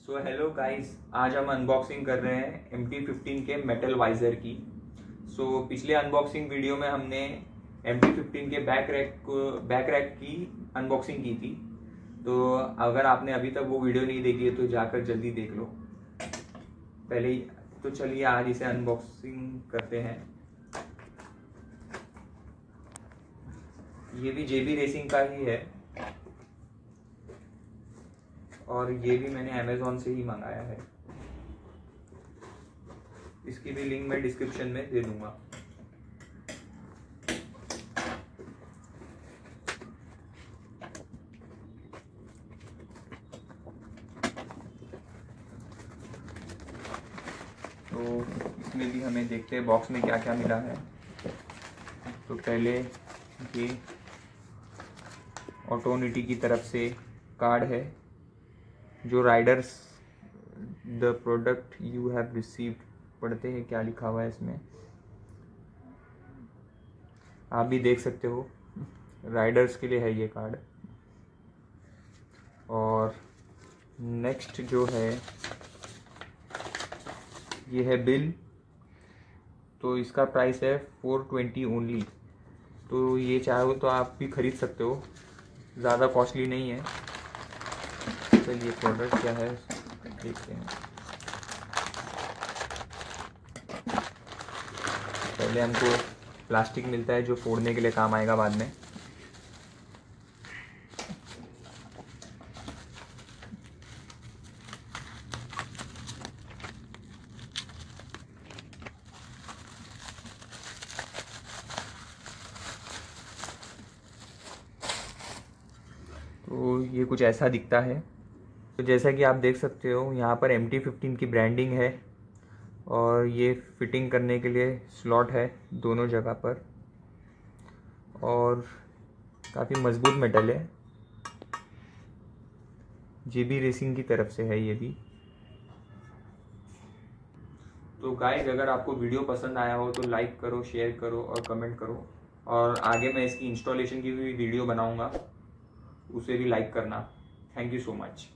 So hello guys, आज हम unboxing कर रहे हैं MT-15 के मेटल वाइजर की। पिछले अनबॉक्सिंग वीडियो में हमने MT-15 के बैक रैक की अनबॉक्सिंग की थी। तो अगर आपने अभी तक वो वीडियो नहीं देखी है तो जाकर जल्दी देख लो पहले ही। तो चलिए आज इसे अनबॉक्सिंग करते हैं। ये भी JB रेसिंग का ही है और ये भी मैंने अमेज़ॉन से ही मंगाया है। इसकी भी लिंक मैं डिस्क्रिप्शन में दे दूंगा। तो इसमें भी हमें देखते हैं बॉक्स में क्या क्या मिला है। तो पहले ये ऑटोनिटी की तरफ से कार्ड है, जो riders the product you have received, पढ़ते हैं क्या लिखा हुआ है इसमें। आप भी देख सकते हो, राइडर्स के लिए है ये कार्ड। और नेक्स्ट जो है ये है बिल। तो इसका प्राइस है 420 ओनली। तो ये चाहो तो आप भी खरीद सकते हो, ज़्यादा कॉस्टली नहीं है। चलिए प्रोडक्ट क्या है देखते हैं। पहले हमको प्लास्टिक मिलता है जो फोड़ने के लिए काम आएगा बाद में। तो ये कुछ ऐसा दिखता है। तो जैसा कि आप देख सकते हो यहाँ पर MT-15 की ब्रांडिंग है और ये फिटिंग करने के लिए स्लॉट है दोनों जगह पर, और काफ़ी मजबूत मेटल है। JB रेसिंग की तरफ से है ये भी। तो गाइस, अगर आपको वीडियो पसंद आया हो तो लाइक करो, शेयर करो और कमेंट करो। और आगे मैं इसकी इंस्टॉलेशन की भी वीडियो बनाऊंगा, उसे भी लाइक करना। Thank you so much.